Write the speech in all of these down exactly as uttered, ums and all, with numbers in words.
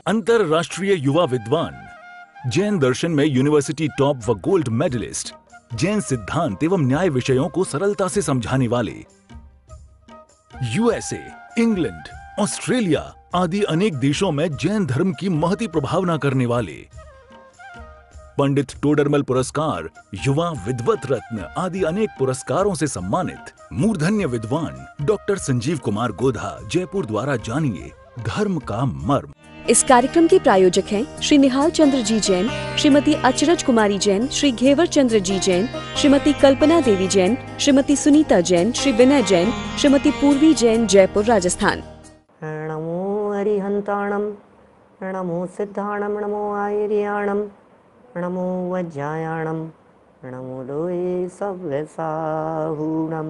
अंतरराष्ट्रीय युवा विद्वान, जैन दर्शन में यूनिवर्सिटी टॉप व गोल्ड मेडलिस्ट, जैन सिद्धांत एवं न्याय विषयों को सरलता से समझाने वाले, यूएसए, इंग्लैंड, ऑस्ट्रेलिया आदि अनेक देशों में जैन धर्म की महती प्रभावना करने वाले, पंडित टोडरमल पुरस्कार, युवा विद्वत रत्न आदि अनेक पुरस्कारों से सम्मानित मूर्धन्य विद्वान डॉक्टर संजीव कुमार गोधा, जयपुर द्वारा जानिए धर्म का मर्म। इस कार्यक्रम के प्रायोजक हैं श्री निहाल चंद्र जी जैन, श्रीमती अचरज कुमारी जैन, श्री घेवर चंद्र जी जैन, श्रीमती कल्पना देवी जैन, श्रीमती सुनीता जैन, श्री विनय जैन, श्रीमती पूर्वी जैन, जयपुर राजस्थान। नमो हरिहंताणम, नमो सिद्धाणम, नमो आयर्याणम, नमो वज्रायाणम, नमो लोये सव्यसाहूणम।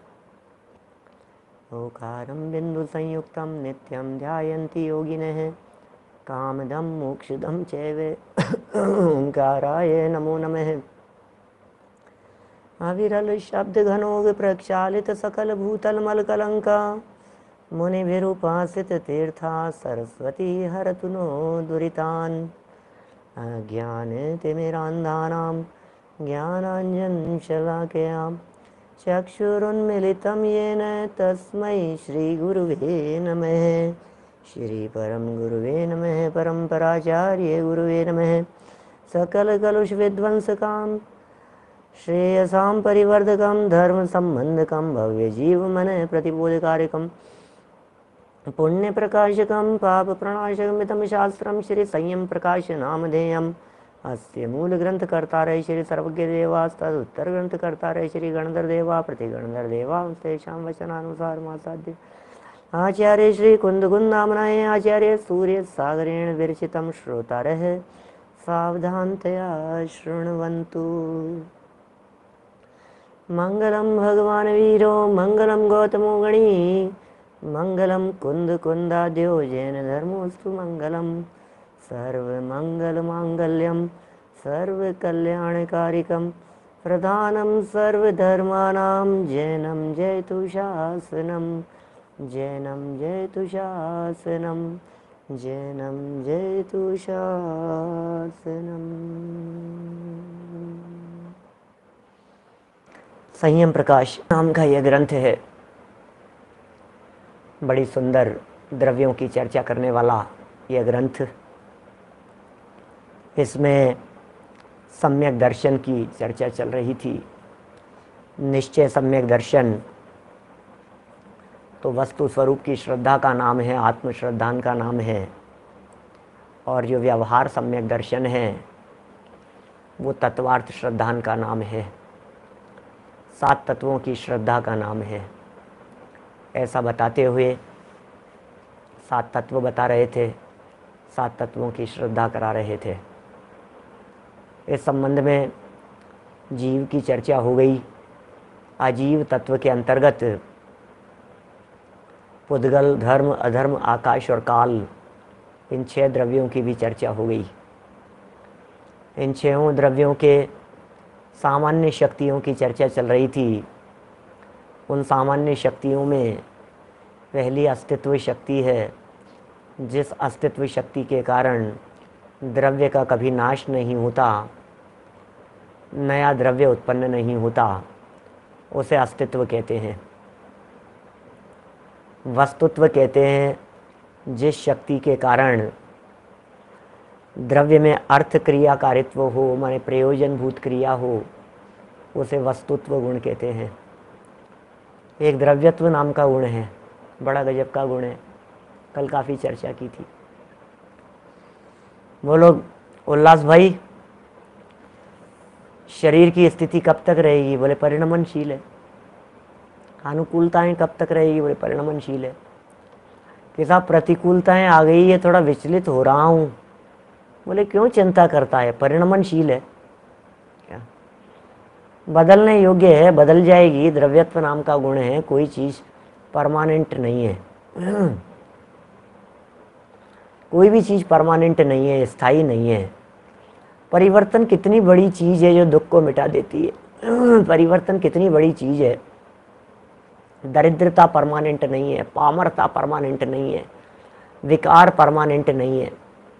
ओकारं बिंदु संयुक्तं नित्यं ध्यायन्ति योगिनः, कामदं मोक्षदं चैव ओंकाराय नमो नमः। अविरल शब्द घनो विप्रक्षालित सकल भूतल मल कलंका, मुनिभिरुपासित तीर्था सरस्वती हरतु नो दुरितान्। अज्ञानतिमिरान्धानां ज्ञानाञ्जनं शलाकयां चक्षुरुन्मिलितं येन तस्मै श्रीगुरुवे नमः। श्री परम गुरुवे नमः। परम्पराचार्य गुरुवे नमः। सकल कलुष विध्वंसकां श्रेयसां परिवर्धकं धर्म संबंधकं भव्य जीव मन प्रतिबोधकारिकं पुण्य प्रकाशकं पाप प्रणाशकमिदं शास्त्रं श्री संयम प्रकाश नामधेयम्। अस्य मूल ग्रंथ कर्ता रहे श्री सर्वज्ञ देवा, तद उत्तर ग्रंथ कर्ता रहे श्री गणधर देवा, प्रति गणधर देवा तेषां वचनानुसार मासाद्य आचार्य श्री कुंद कुंदामनाय आचार्य सूर्य सागरेण विरचितं श्रोतारः सावधानतया शृण्वन्तु। मंगलम भगवान वीरो मंगलम गौतमो गणी, मंगलम कुंद कुंदाद्यो जैन धर्मोस्तु मंगलम। सर्वमंगल मांगल्यम सर्वकल्याणकारिकं प्रधानं सर्वधर्माणां जैनं जयतु शासनं, जैनं जयतु शासनं, जैनं जयतु शासनं। संयम प्रकाश नाम का यह ग्रंथ है। बड़ी सुंदर द्रव्यों की चर्चा करने वाला यह ग्रंथ। इसमें सम्यक दर्शन की चर्चा चल रही थी। निश्चय सम्यक दर्शन तो वस्तु स्वरूप की श्रद्धा का नाम है, आत्मश्रद्धान का नाम है। और जो व्यवहार सम्यक दर्शन है वो तत्वार्थ श्रद्धान का नाम है, सात तत्वों की श्रद्धा का नाम है। ऐसा बताते हुए सात तत्व बता रहे थे, सात तत्वों की श्रद्धा करा रहे थे। इस संबंध में जीव की चर्चा हो गई। अजीव तत्व के अंतर्गत पुद्गल, धर्म, अधर्म, आकाश और काल, इन छह द्रव्यों की भी चर्चा हो गई। इन छहों द्रव्यों के सामान्य शक्तियों की चर्चा चल रही थी। उन सामान्य शक्तियों में पहली अस्तित्व शक्ति है, जिस अस्तित्व शक्ति के कारण द्रव्य का कभी नाश नहीं होता, नया द्रव्य उत्पन्न नहीं होता, उसे अस्तित्व कहते हैं। वस्तुत्व कहते हैं जिस शक्ति के कारण द्रव्य में अर्थ क्रियाकारित्व हो, माने प्रयोजनभूत क्रिया हो, उसे वस्तुत्व गुण कहते हैं। एक द्रव्यत्व नाम का गुण है, बड़ा गजब का गुण है, कल काफ़ी चर्चा की थी। बोलो उल्लास भाई, शरीर की स्थिति कब तक रहेगी? बोले परिणमनशील है। अनुकूलताएं कब तक रहेगी? बोले परिणमनशील है। कि साहब प्रतिकूलताएं आ गई है, थोड़ा विचलित हो रहा हूँ। बोले क्यों चिंता करता है? परिणमनशील है। क्या बदलने योग्य है, बदल जाएगी। द्रव्यत्व नाम का गुण है, कोई चीज़ परमानेंट नहीं है। कोई भी चीज़ परमानेंट नहीं है, स्थायी नहीं है। परिवर्तन कितनी बड़ी चीज़ है जो दुख को मिटा देती है। परिवर्तन कितनी बड़ी चीज़ है। दरिद्रता परमानेंट नहीं है, पामरता परमानेंट नहीं है, विकार परमानेंट नहीं है।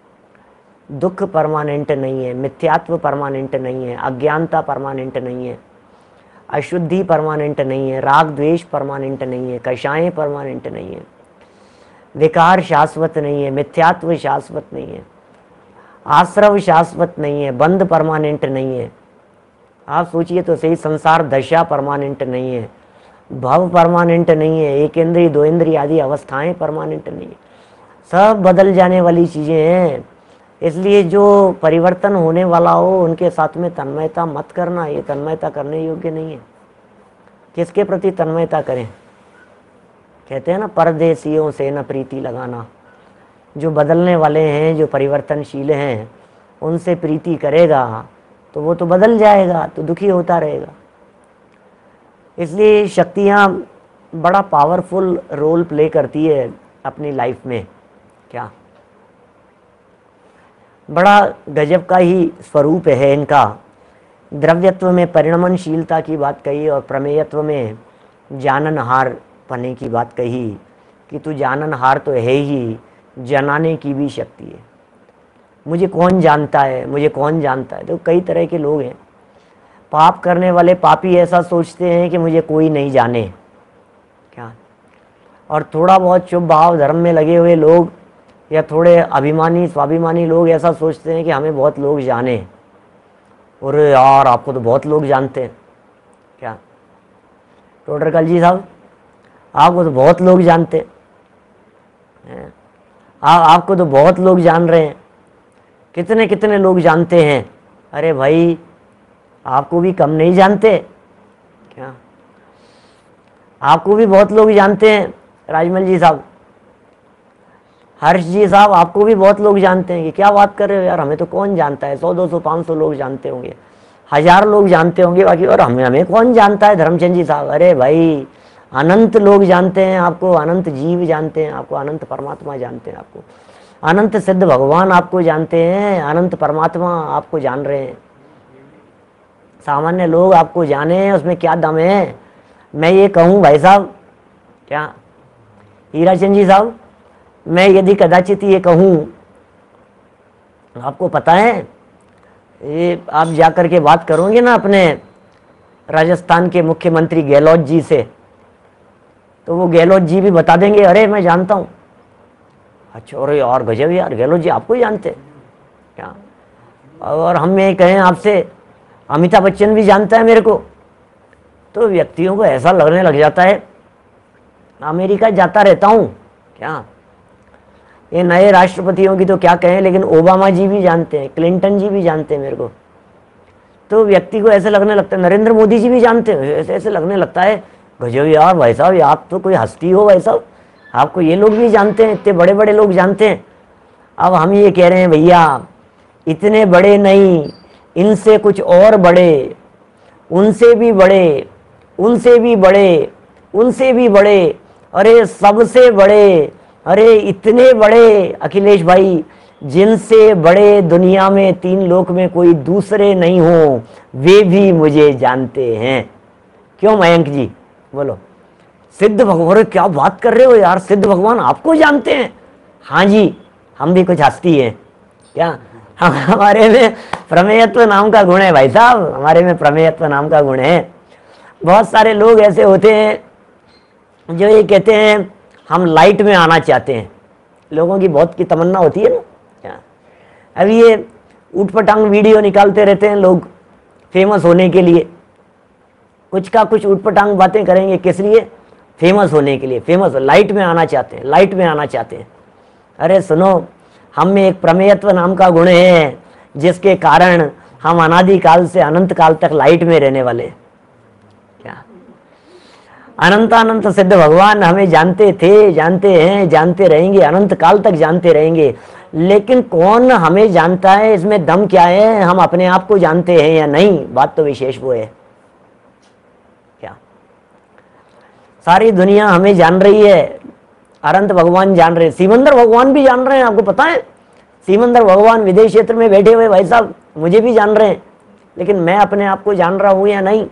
दुख परमानेंट नहीं है, मिथ्यात्व परमानेंट नहीं है, अज्ञानता परमानेंट नहीं है, अशुद्धि परमानेंट नहीं है, राग द्वेष परमानेंट नहीं है, कषायें परमानेंट नहीं है, विकार शाश्वत नहीं है, मिथ्यात्व शाश्वत नहीं है, आश्रव शाश्वत नहीं है, बंध परमानेंट नहीं है। आप सोचिए तो सही, संसार दशा परमानेंट नहीं है, भव परमानेंट नहीं है, एक इंद्रिय दो इंद्रिय आदि अवस्थाएं परमानेंट नहीं है, सब बदल जाने वाली चीजें हैं। इसलिए जो परिवर्तन होने वाला हो उनके साथ में तन्मयता मत करना, ये तन्मयता करने योग्य नहीं है। किसके प्रति तन्मयता करें? कहते हैं ना, परदेशियों से न प्रीति लगाना। जो बदलने वाले हैं, जो परिवर्तनशील हैं, उनसे प्रीति करेगा तो वो तो बदल जाएगा, तो दुखी होता रहेगा। इसलिए शक्तियाँ बड़ा पावरफुल रोल प्ले करती है अपनी लाइफ में। क्या बड़ा गजब का ही स्वरूप है इनका। द्रव्यत्व में परिणमनशीलता की बात कही और प्रमेयत्व में जाननहार पने की बात कही कि तू जाननहार तो है ही, जनाने की भी शक्ति है। मुझे कौन जानता है, मुझे कौन जानता है। तो कई तरह के लोग हैं। पाप करने वाले पापी ऐसा सोचते हैं कि मुझे कोई नहीं जाने। क्या और थोड़ा बहुत शुभ भाव धर्म में लगे हुए लोग या थोड़े अभिमानी स्वाभिमानी लोग ऐसा सोचते हैं कि हमें बहुत लोग जाने। और यार आपको तो बहुत लोग जानते हैं। क्या टोडरकल जी साहब, आपको तो बहुत लोग जानते हैं, आ, आपको तो बहुत लोग जान रहे हैं, कितने कितने लोग जानते हैं। अरे भाई, आपको भी कम नहीं जानते क्या? आपको भी बहुत लोग जानते हैं। राजमल जी साहब, हर्ष जी साहब, आपको भी बहुत लोग जानते हैं। कि क्या बात कर रहे हो यार, हमें तो कौन जानता है। सौ दो सौ पाँच सौ लोग जानते होंगे, हजार लोग जानते होंगे बाकी, और हमें हमें कौन जानता है। धर्मचंद जी साहब, अरे भाई, अनंत लोग जानते हैं आपको, अनंत जीव जानते हैं आपको, अनंत परमात्मा जानते हैं आपको, अनंत सिद्ध भगवान आपको जानते हैं, अनंत परमात्मा आपको जान रहे हैं। सामान्य लोग आपको जाने, उसमें क्या दम है। मैं ये कहूँ भाई साहब, क्या हीराचंद जी साहब, मैं यदि कदाचित ये कहूँ, आपको पता है, ये आप जाकर के बात करोगे ना अपने राजस्थान के मुख्यमंत्री गहलोत जी से, तो वो गहलोत जी भी बता देंगे, अरे मैं जानता हूँ। अच्छा, अरे यार गजब यार, गहलोत जी आपको जानते क्या? और हम ये कहें आपसे, अमिताभ बच्चन भी जानता है मेरे को, तो व्यक्तियों को ऐसा लगने लग जाता है अमेरिका जाता रहता हूँ क्या। ये नए राष्ट्रपतियों की तो क्या कहें, लेकिन ओबामा जी भी जानते हैं, क्लिंटन जी भी जानते हैं मेरे को। तो व्यक्ति को ऐसे लगने लगता है, नरेंद्र मोदी जी भी जानते हैं, ऐसे ऐसे लगने लगता है गजब यार भाई साहब, आप तो कोई हस्ती हो भाई साहब, आपको ये लोग भी जानते हैं, इतने बड़े बड़े लोग जानते हैं। अब हम ये कह रहे हैं भैया, इतने बड़े नहीं, इनसे कुछ और बड़े, उनसे भी बड़े, उनसे भी बड़े, उनसे भी बड़े, अरे सबसे बड़े, अरे इतने बड़े अखिलेश भाई, जिनसे बड़े दुनिया में तीन लोक में कोई दूसरे नहीं हो, वे भी मुझे जानते हैं। क्यों मयंक जी, बोलो। सिद्ध भगवान, क्या बात कर रहे हो यार, सिद्ध भगवान आपको जानते हैं? हाँ जी, हम भी कुछ हस्ती हैं क्या। हम हमारे में प्रमेयत्व नाम का गुण है भाई साहब, हमारे में प्रमेयत्व नाम का गुण है। बहुत सारे लोग ऐसे होते हैं जो ये कहते हैं हम लाइट में आना चाहते हैं। लोगों की बहुत की तमन्ना होती है ना क्या। अभी ये ऊटपटांग वीडियो निकालते रहते हैं लोग फेमस होने के लिए, कुछ का कुछ ऊटपटांग बातें करेंगे, किस लिए? फेमस होने के लिए। फेमस लाइट में आना चाहते हैं, लाइट में आना चाहते हैं। अरे सुनो, हम में एक प्रमेयत्व नाम का गुण है, जिसके कारण हम अनादिकाल से अनंत काल तक लाइट में रहने वाले क्या। अनंतानंत सिद्ध भगवान हमें जानते थे, जानते हैं, जानते रहेंगे, अनंत काल तक जानते रहेंगे। लेकिन कौन हमें जानता है, इसमें दम क्या है, हम अपने आप को जानते हैं या नहीं, बात तो विशेष वो है क्या। सारी दुनिया हमें जान रही है, अनंत भगवान जान रहे हैं, सीमंदर भगवान भी जान रहे हैं। आपको पता है, सीमंदर भगवान विदेश क्षेत्र में बैठे हुए भाई साहब मुझे भी जान रहे हैं, लेकिन मैं अपने आप को जान रहा हूं या नहीं।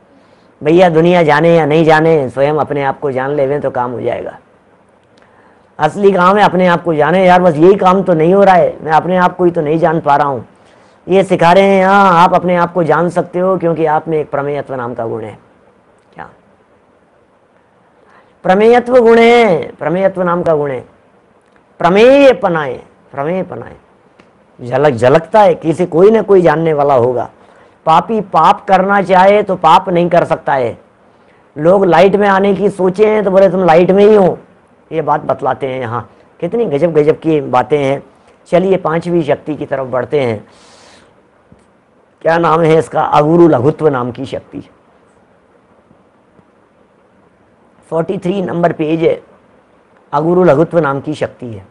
भैया दुनिया जाने या नहीं जाने, स्वयं अपने आप को जान लेवे तो काम हो जाएगा। असली काम है अपने आप को जाने। यार बस यही काम तो नहीं हो रहा है, मैं अपने आप को ही तो नहीं जान पा रहा हूँ। ये सिखा रहे हैं हाँ आप अपने आप को जान सकते हो क्योंकि आप में एक प्रमेयत्व नाम का गुण है। क्या प्रमेयत्व गुण है? प्रमेयत्व नाम का गुण है। प्रमेय पनाए, प्रमेय पनाए, झलक झलकता है किसी, कोई ना कोई जानने वाला होगा। पापी पाप करना चाहे तो पाप नहीं कर सकता है। लोग लाइट में आने की सोचे हैं तो बोले तुम लाइट में ही हो, ये बात बतलाते हैं यहाँ। कितनी गजब गजब की बातें हैं। चलिए पांचवी शक्ति की तरफ बढ़ते हैं। क्या नाम है इसका? अगुरु लघुत्व नाम की शक्ति। तैंतालीस नंबर पेज है। अगुरु लघुत्व नाम की शक्ति है।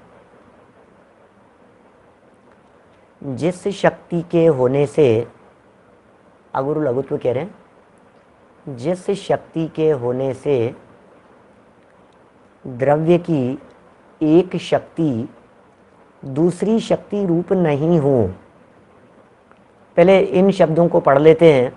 जिस शक्ति के होने से, अगुरु लघुत्व कह रहे हैं, जिस शक्ति के होने से द्रव्य की एक शक्ति दूसरी शक्ति रूप नहीं हो। पहले इन शब्दों को पढ़ लेते हैं,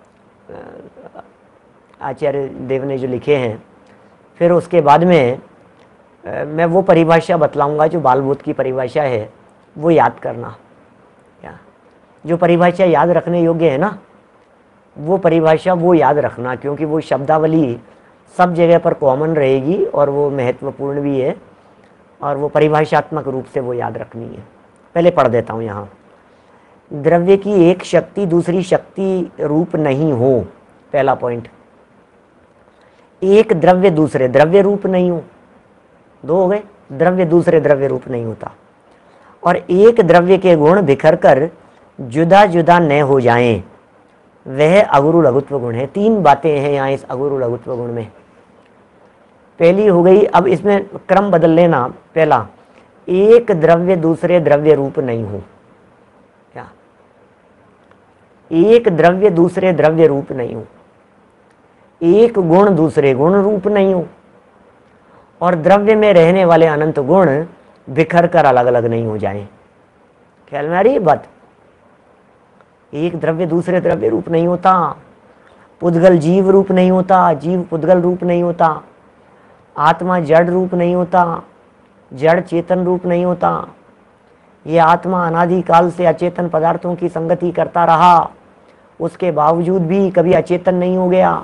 आचार्य देव ने जो लिखे हैं, फिर उसके बाद में मैं वो परिभाषा बतलाऊंगा जो बालबोध की परिभाषा है, वो याद करना। क्या जो परिभाषा याद रखने योग्य है ना, वो परिभाषा वो याद रखना, क्योंकि वो शब्दावली सब जगह पर कॉमन रहेगी और वो महत्वपूर्ण भी है और वो परिभाषात्मक रूप से वो याद रखनी है। पहले पढ़ देता हूँ यहाँ। द्रव्य की एक शक्ति दूसरी शक्ति रूप नहीं हो, पहला पॉइंट। एक द्रव्य दूसरे द्रव्य रूप नहीं हो, दो हो गए। द्रव्य दूसरे द्रव्य रूप नहीं होता। और एक द्रव्य के गुण बिखर कर जुदा जुदा न हो जाएं, वह अगुरु लघुत्व गुण है। तीन बातें हैं यहाँ इस अगुरु लघुत्व गुण में। पहली हो गई, अब इसमें क्रम बदल लेना। पहला, एक द्रव्य दूसरे द्रव्य रूप नहीं हो। क्या? एक द्रव्य दूसरे द्रव्य रूप नहीं हो। एक गुण दूसरे गुण रूप नहीं हो। और द्रव्य में रहने वाले अनंत गुण बिखर कर अलग अलग नहीं हो जाएं। ख्याल में आ रही है बात? एक द्रव्य दूसरे द्रव्य रूप नहीं होता। पुद्गल जीव रूप नहीं होता, जीव पुद्गल रूप नहीं होता। आत्मा जड़ रूप नहीं होता, जड़ चेतन रूप नहीं होता। ये आत्मा अनादि काल से अचेतन पदार्थों की संगति करता रहा, उसके बावजूद भी कभी अचेतन नहीं हो गया।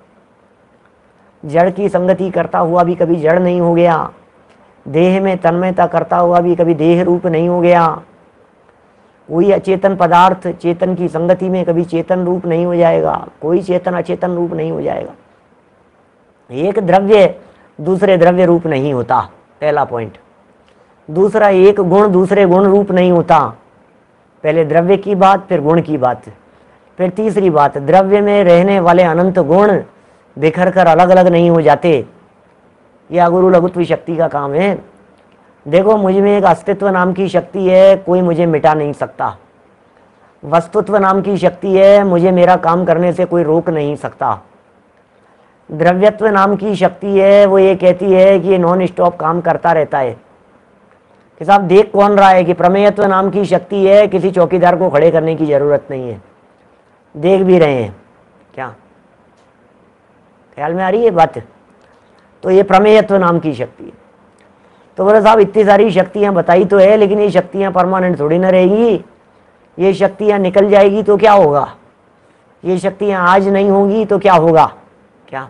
जड़ की संगति करता हुआ भी कभी जड़ नहीं हो गया। देह में तन्मयता करता हुआ भी कभी देह रूप नहीं हो गया। कोई अचेतन पदार्थ चेतन की संगति में कभी चेतन रूप नहीं हो जाएगा। कोई चेतन अचेतन रूप नहीं हो जाएगा। एक द्रव्य दूसरे द्रव्य रूप नहीं होता, पहला पॉइंट। दूसरा, एक गुण दूसरे गुण रूप नहीं होता। पहले द्रव्य की बात, फिर गुण की बात। फिर तीसरी बात, द्रव्य में रहने वाले अनंत गुण बिखर कर अलग अलग नहीं हो जाते। यह अगुरु लघुत्व शक्ति का काम है। देखो, मुझ में एक अस्तित्व नाम की शक्ति है, कोई मुझे मिटा नहीं सकता। वस्तुत्व नाम की शक्ति है, मुझे मेरा काम करने से कोई रोक नहीं सकता। द्रव्यत्व नाम की शक्ति है, वो ये कहती है कि ये नॉन स्टॉप काम करता रहता है। कि साहब देख कौन रहा है कि प्रमेयत्व नाम की शक्ति है, किसी चौकीदार को खड़े करने की जरूरत नहीं है, देख भी रहे हैं। क्या ख्याल में आ रही है बात? तो ये प्रमेयत्व नाम की शक्ति है। तो बोले साहब इतनी सारी शक्तियां बताई तो है, लेकिन ये शक्तियां परमानेंट थोड़ी ना रहेगी। ये शक्तियां निकल जाएगी तो क्या होगा? ये शक्तियां आज नहीं होंगी तो क्या होगा? क्या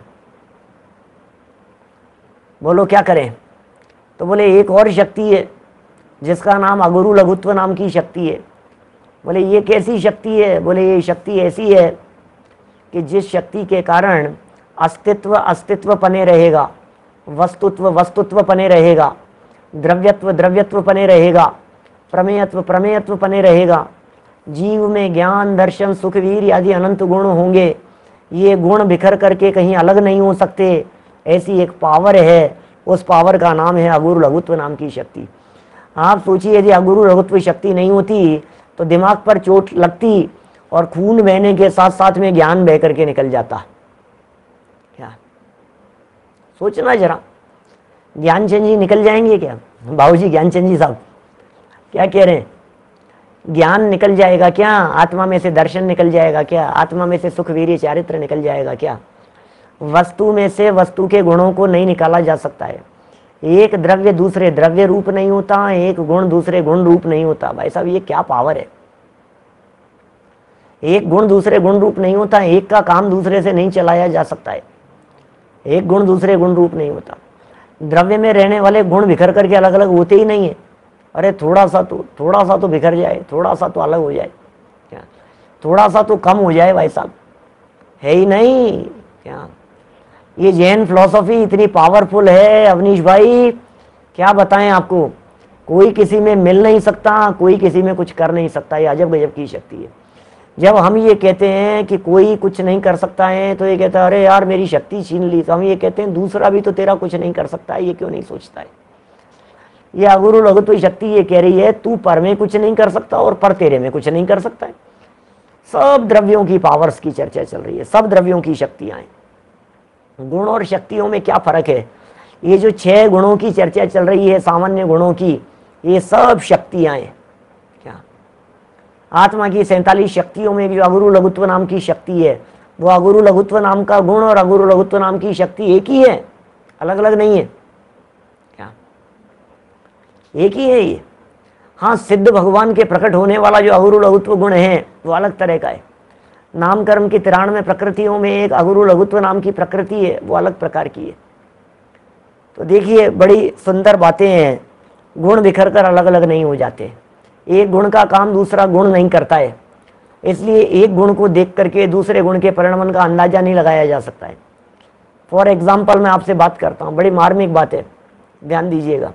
बोलो, क्या करें? तो बोले एक और शक्ति है जिसका नाम अगुरु लघुत्व नाम की शक्ति है। बोले ये कैसी शक्ति है? बोले ये शक्ति ऐसी है कि जिस शक्ति के कारण अस्तित्व अस्तित्व पने रहेगा, वस्तुत्व वस्तुत्व पने रहेगा, द्रव्यत्व द्रव्यत्व पने रहेगा, प्रमेयत्व प्रमेयत्व पने रहेगा। जीव में ज्ञान दर्शन सुख वीर आदि अनंत गुण होंगे। ये गुण बिखर करके कहीं अलग नहीं हो सकते। ऐसी एक पावर है, उस पावर का नाम है अगुरु लघुत्व नाम की शक्ति। आप सोचिए, यदि अगुरु लघुत्व शक्ति नहीं होती तो दिमाग पर चोट लगती और खून बहने के साथ साथ में ज्ञान बह करके निकल जाता। क्या सोचना जरा, ज्ञानचंद जी निकल जाएंगे क्या? बाबूजी ज्ञानचंद जी साहब क्या कह रहे हैं? ज्ञान निकल जाएगा क्या? आत्मा में से दर्शन निकल जाएगा क्या? आत्मा में से सुख वीर्य चारित्र निकल जाएगा क्या? वस्तु में से वस्तु के गुणों को नहीं निकाला जा सकता है। एक द्रव्य दूसरे द्रव्य रूप नहीं होता, एक गुण दूसरे गुण रूप नहीं होता। भाई साहब ये क्या पावर है। एक गुण दूसरे गुण रूप नहीं होता, एक का काम दूसरे से नहीं चलाया जा सकता है। एक गुण दूसरे गुण रूप नहीं होता। द्रव्य में रहने वाले गुण बिखर करके अलग अलग होते ही नहीं है। अरे थोड़ा सा तो थोड़ा सा तो बिखर जाए, थोड़ा सा तो अलग हो जाए, क्या थोड़ा सा तो कम हो जाए भाई साहब, है ही नहीं क्या। ये जैन फिलॉसफी इतनी पावरफुल है अवनीश भाई, क्या बताएं आपको। कोई किसी में मिल नहीं सकता, कोई किसी में कुछ कर नहीं सकता। ये अजब गजब की शक्ति है। जब हम ये कहते हैं कि कोई कुछ नहीं कर सकता है तो ये कहता है अरे यार मेरी शक्ति छीन ली। तो हम ये कहते हैं दूसरा भी तो तेरा कुछ नहीं कर सकता है, ये क्यों नहीं सोचता है। ये अगुरु लघुत्व शक्ति ये कह रही है तू पर में कुछ नहीं कर सकता और पर तेरे में कुछ नहीं कर सकता है। सब द्रव्यों की पावर्स की चर्चा चल रही है, सब द्रव्यों की शक्तियां हैं। गुण और शक्तियों में क्या फर्क है। ये जो छह गुणों की चर्चा चल रही है, सामान्य गुणों की, ये सब शक्तियां हैं। क्या आत्मा की सैंतालीस शक्तियों में जो अगुरु लघुत्व नाम की शक्ति है, वो अगुरु लघुत्व नाम का गुण और अगुरु लघुत्व नाम की शक्ति एक ही है, अलग अलग नहीं है। क्या एक ही है ये। हाँ, सिद्ध भगवान के प्रकट होने वाला जो अगुरु लघुत्व गुण है वो अलग तरह का है। नाम कर्म की तिरानवे प्रकृतियों में एक अगुरु लघुत्व नाम की प्रकृति है, वो अलग प्रकार की है। तो देखिए बड़ी सुंदर बातें हैं। गुण बिखर कर अलग अलग नहीं हो जाते। एक गुण का काम दूसरा गुण नहीं करता है, इसलिए एक गुण को देख करके दूसरे गुण के परिणाम का अंदाजा नहीं लगाया जा सकता है। फॉर एग्जाम्पल मैं आपसे बात करता हूँ, बड़ी मार्मिक बात है, ध्यान दीजिएगा।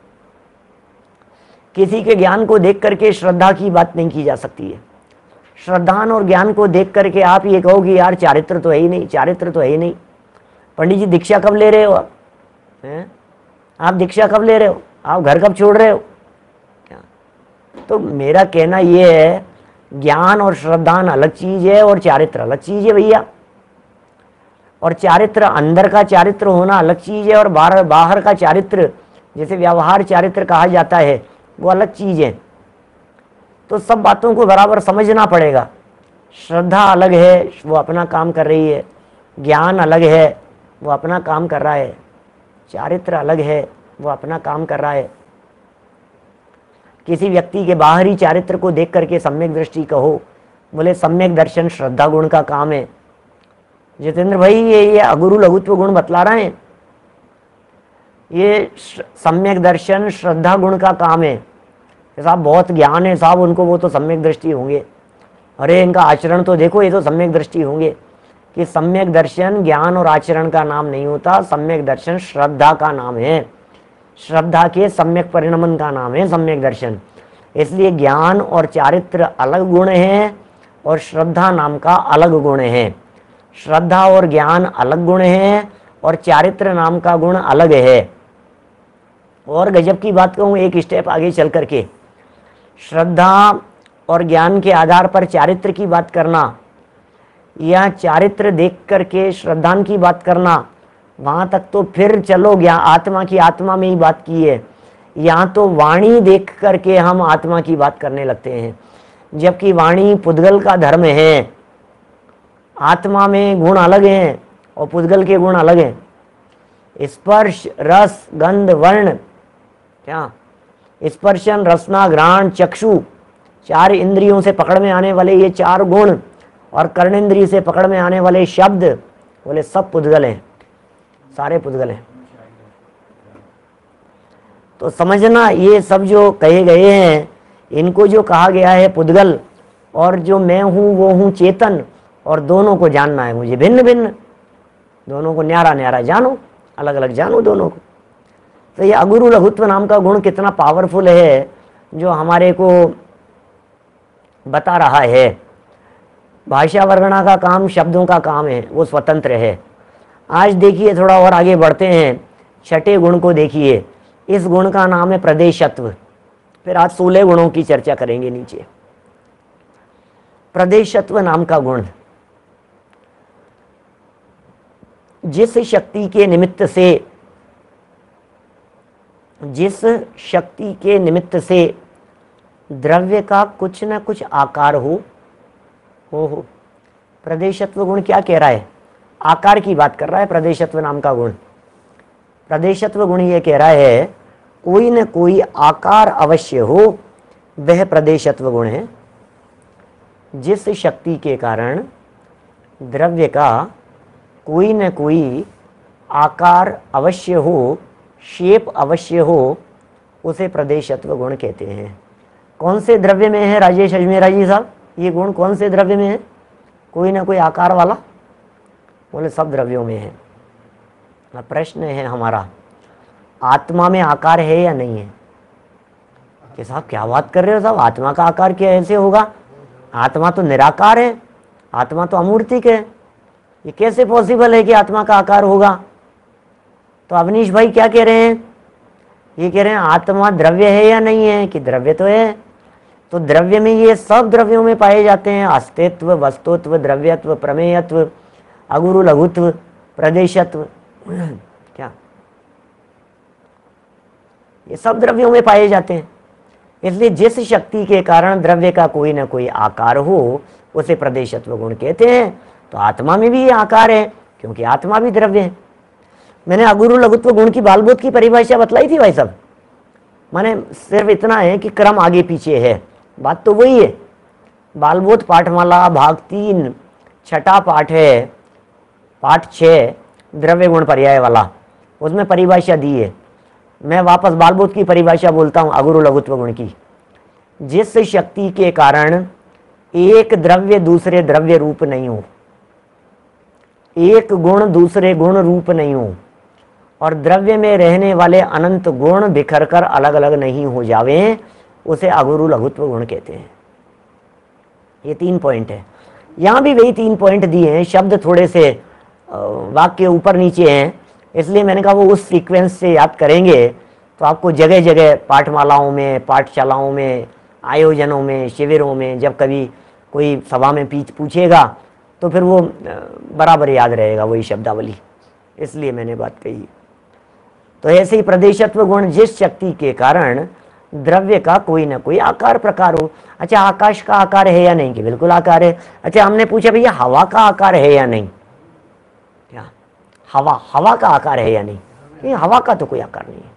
किसी के ज्ञान को देख करके श्रद्धा की बात नहीं की जा सकती है। श्रद्धान और ज्ञान को देख करके आप ये कहोगे यार चारित्र तो है ही नहीं, चारित्र तो है ही नहीं। पंडित जी दीक्षा कब ले रहे हो आप हैं? आप दीक्षा कब ले रहे हो, आप घर कब छोड़ रहे हो। क्या तो मेरा कहना ये है, ज्ञान और श्रद्धान अलग चीज है और चारित्र अलग चीज है भैया। और चारित्र अंदर का चारित्र होना अलग चीज है और बाहर बाहर का चारित्र, जैसे व्यवहार चारित्र कहा जाता है, वो अलग चीज है। तो सब बातों को बराबर समझना पड़ेगा। श्रद्धा अलग है, वो अपना काम कर रही है। ज्ञान अलग है, वो अपना काम कर रहा है। चारित्र अलग है, वो अपना काम कर रहा है। किसी व्यक्ति के बाहरी चारित्र को देख करके सम्यक दृष्टि कहो, बोले सम्यक दर्शन श्रद्धा गुण का काम है। जितेंद्र भाई ये ये अगुरु लघुत्व गुण बतला रहे हैं, ये सम्यक दर्शन श्रद्धा गुण का काम है। साहब बहुत ज्ञान है साहब उनको, वो तो सम्यक दृष्टि होंगे। अरे इनका आचरण तो देखो, ये तो सम्यक दृष्टि होंगे। कि सम्यक दर्शन ज्ञान और आचरण का नाम नहीं होता, सम्यक दर्शन श्रद्धा का नाम है। श्रद्धा के सम्यक परिणमन का नाम है सम्यक दर्शन। इसलिए ज्ञान और चारित्र अलग गुण हैं और श्रद्धा नाम का अलग गुण है। श्रद्धा और ज्ञान अलग गुण हैं और चारित्र नाम का गुण अलग है। और गजब की बात कहूँ, एक स्टेप आगे चल करके, श्रद्धा और ज्ञान के आधार पर चारित्र की बात करना या चारित्र देख करके श्रद्धान की बात करना, वहां तक तो फिर चलो ज्ञान आत्मा की आत्मा में ही बात की है। यहाँ तो वाणी देख करके हम आत्मा की बात करने लगते हैं, जबकि वाणी पुद्गल का धर्म है। आत्मा में गुण अलग हैं और पुद्गल के गुण अलग हैं। स्पर्श रस गंध वर्ण, क्या स्पर्शन रसना घ्राण चक्षु, चार इंद्रियों से पकड़ में आने वाले ये चार गुण और कर्णेंद्रिय से पकड़ में आने वाले शब्द, बोले सब पुद्गल हैं, सारे पुद्गल हैं। तो समझना ये सब जो कहे गए हैं, इनको जो कहा गया है पुद्गल, और जो मैं हूं वो हूं चेतन, और दोनों को जानना है मुझे भिन्न भिन्न, दोनों को न्यारा न्यारा जानो, अलग अलग जानो दोनों को। तो ये अगुरु लघुत्व नाम का गुण कितना पावरफुल है जो हमारे को बता रहा है। भाषा वर्णना का काम शब्दों का काम है, वो स्वतंत्र है। आज देखिए थोड़ा और आगे बढ़ते हैं, छठे गुण को देखिए। इस गुण का नाम है प्रदेशत्व। फिर आज सोलह गुणों की चर्चा करेंगे नीचे। प्रदेशत्व नाम का गुण, जिस शक्ति के निमित्त से जिस शक्ति के निमित्त से द्रव्य का कुछ न कुछ आकार हो हो हो प्रदेशत्व गुण क्या कह रहा है, आकार की बात कर रहा है प्रदेशत्व नाम का गुण। प्रदेशत्व गुण ये कह रहा है कोई न कोई आकार अवश्य हो, वह प्रदेशत्व गुण है। जिस शक्ति के कारण द्रव्य का कोई न कोई आकार अवश्य हो, शेप अवश्य हो, उसे प्रदेशत्व गुण कहते हैं। कौन से द्रव्य में है राजेश अजमेरा जी साहब, ये गुण कौन से द्रव्य में है? कोई ना कोई आकार वाला? बोले सब द्रव्यों में है। प्रश्न है हमारा, आत्मा में आकार है या नहीं है? कि साहब क्या बात कर रहे हो साहब, आत्मा का आकार क्या ऐसे होगा? आत्मा तो निराकार है, आत्मा तो अमूर्तिक है, ये कैसे पॉसिबल है कि आत्मा का आकार होगा? तो अवनीश भाई क्या कह रहे हैं? ये कह रहे हैं आत्मा द्रव्य है या नहीं है? कि द्रव्य तो है। तो द्रव्य में ये सब द्रव्यों में पाए जाते हैं, अस्तित्व, वस्तुत्व, द्रव्यत्व, प्रमेयत्व, अगुरु लघुत्व, प्रदेशत्व, क्या ये सब द्रव्यों में पाए जाते हैं। इसलिए जिस शक्ति के कारण द्रव्य का कोई ना कोई आकार हो, उसे प्रदेशत्व गुण कहते हैं। तो आत्मा में भी ये आकार है, क्योंकि आत्मा भी द्रव्य है। मैंने अगुरु लघुत्व गुण की बालबोध की परिभाषा बतलाई थी भाई साहब। माने सिर्फ इतना है कि क्रम आगे पीछे है, बात तो वही है। बालबोध पाठमाला भाग तीन छठा पाठ है, पाठ छः द्रव्य गुण पर्याय वाला, उसमें परिभाषा दी है। मैं वापस बालबोध की परिभाषा बोलता हूँ अगुरु लघुत्व गुण की। जिस शक्ति के कारण एक द्रव्य दूसरे द्रव्य रूप नहीं हो, एक गुण दूसरे गुण रूप नहीं हो, और द्रव्य में रहने वाले अनंत गुण बिखर कर अलग अलग नहीं हो जावे, उसे अगुरु लघुत्व गुण कहते हैं। ये तीन पॉइंट है, यहाँ भी वही तीन पॉइंट दिए हैं। शब्द थोड़े से वाक्य ऊपर नीचे हैं, इसलिए मैंने कहा वो उस सीक्वेंस से याद करेंगे तो आपको जगह जगह पाठमालाओं में, पाठशालाओं में, आयोजनों में, शिविरों में जब कभी कोई सभा में पीछ पूछेगा तो फिर वो बराबर याद रहेगा वही शब्दावली, इसलिए मैंने बात कही। तो ऐसे ही प्रदेशत्व गुण जिस शक्ति के कारण द्रव्य का कोई ना कोई आकार प्रकार हो। अच्छा, आकाश का आकार है या नहीं? कि बिल्कुल आकार है। अच्छा, हमने पूछा भैया हवा का आकार है या नहीं? क्या हवा हवा का आकार है या नहीं? कि हवा का तो कोई आकार नहीं है।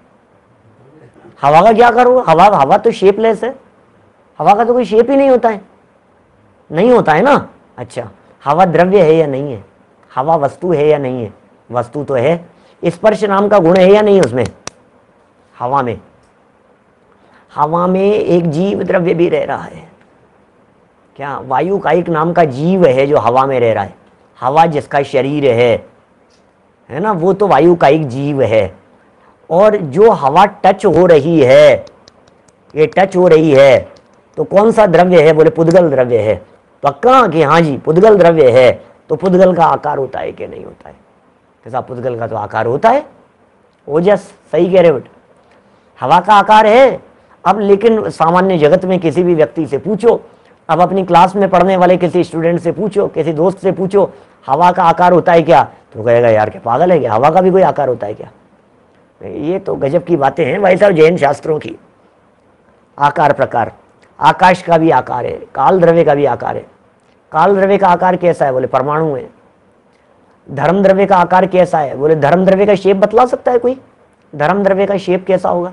हवा का क्या आकार होगा? हवा हवा तो शेपलेस है, हवा का तो कोई शेप ही नहीं होता है, नहीं होता है ना। अच्छा, हवा द्रव्य है या नहीं है? हवा वस्तु है या नहीं है? वस्तु तो है। स्पर्श नाम का गुण है या नहीं उसमें? हवा में हवा में एक जीव द्रव्य भी रह रहा है। क्या वायु कायिक नाम का जीव है जो हवा में रह रहा है। हवा जिसका शरीर है है ना, वो तो वायु कायिक जीव है। और जो हवा टच हो रही है, ये टच हो रही है तो कौन सा द्रव्य है? बोले पुद्गल द्रव्य है। पक्का कि हाँ जी पुद्गल द्रव्य है। तो पुद्गल का आकार होता है कि नहीं होता है? कैसा पुद्गल का तो आकार होता है। ओजस सही कह रहे हो, हवा का आकार है। अब लेकिन सामान्य जगत में किसी भी व्यक्ति से पूछो, अब अपनी क्लास में पढ़ने वाले किसी स्टूडेंट से पूछो, किसी दोस्त से पूछो हवा का आकार होता है क्या, तो कहेगा यार क्या पागल है क्या, हवा का भी कोई आकार होता है क्या? ये तो गजब की बातें हैं भाई साहब जैन शास्त्रों की। आकार प्रकार, आकाश का भी आकार है, काल द्रव्य का भी आकार है। काल द्रव्य का आकार कैसा है? बोले परमाणु है। धर्म द्रव्य का आकार कैसा है? बोले धर्म द्रव्य का शेप बतला सकता है कोई? धर्म द्रव्य का शेप कैसा होगा?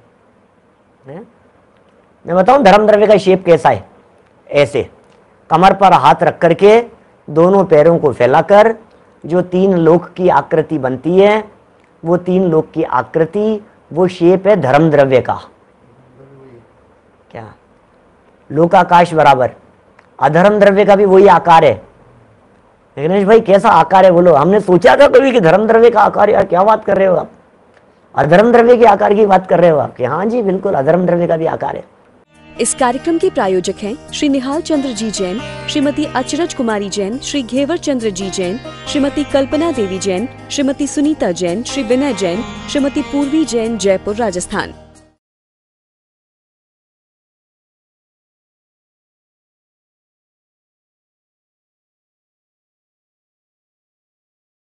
मैं बताऊं धर्म द्रव्य का शेप कैसा है? ऐसे कमर पर हाथ रख करके दोनों पैरों को फैलाकर जो तीन लोक की आकृति बनती है, वो तीन लोक की आकृति, वो शेप है धर्म द्रव्य का। क्या लोकाकाश बराबर। अधर्म द्रव्य का भी वही आकार है। विघ्नेश भाई कैसा आकार है बोलो? हमने सोचा था कभी कि धर्म द्रव्य का आकार, यार क्या बात कर रहे हो आप, अधर्म द्रव्य के आकार की बात कर रहे हो आप? कि हाँ जी बिल्कुल अधर्म द्रव्य का भी आकार है। इस कार्यक्रम के प्रायोजक हैं श्री निहाल चंद्र जी जैन, श्रीमती अचरज कुमारी जैन, श्री घेवर चंद्र जी जैन, श्रीमती कल्पना देवी जैन, श्रीमती सुनीता जैन, श्री विनय जैन, श्रीमती पूर्वी जैन, जयपुर राजस्थान।